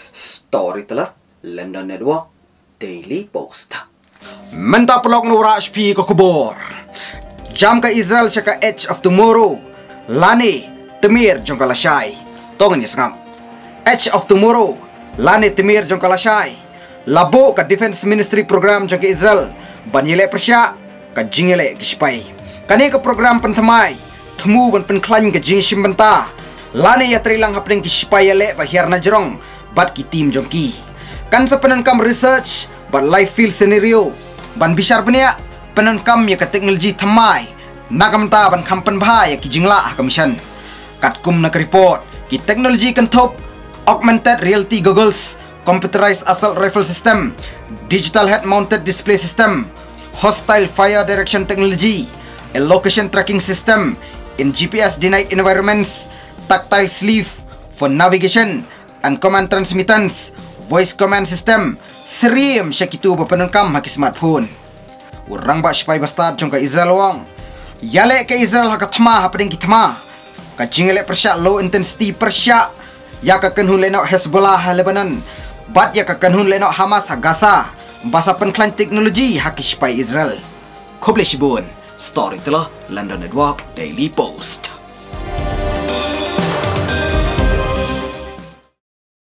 Story telah London Network Daily Post. Menta pelok nura HP ko kubor. Jam ka Israel siya ka Edge of Tomorrow. Lani temir jong kalashay. Tongan niya sangam. Edge of Tomorrow. Lani temir jong kalashay. Labo ka Defense Ministry program jong ka Israel. Banyele persya ka jingele kishpay. Kani ka program pentamay. Temu ban penklan ka jing shimbenta. Lani ya trilang hapning kishpay ale bahir na jerong. Bat ki team jong ki. Kan sa penankam research but life field scenario ban bishar benia penankam ya ka teknologi thamai nakamta ban kampan bahaya ki jingla kamishan katkum nak report ki teknologi kan top augmented reality goggles, computerized assault rifle system, digital head mounted display system, hostile fire direction technology, a location tracking system in GPS denied environments, tactile sleeve for navigation and command transmittance, voice command system, seriam siya kitu bapenankam haki smartphone. Urang ba spy bastard jong ka Israel wang. Yale ka Israel hakathma hapading kitma. Ka jingele persya low intensity persya. Ya ka kanhun lenok Hezbollah ha Lebanon. Bat ya ka kanhun lenok Hamas ha Gaza. Basa penklan teknologi haki spy Israel. Koble Shibun, Story telah London Network Daily Post.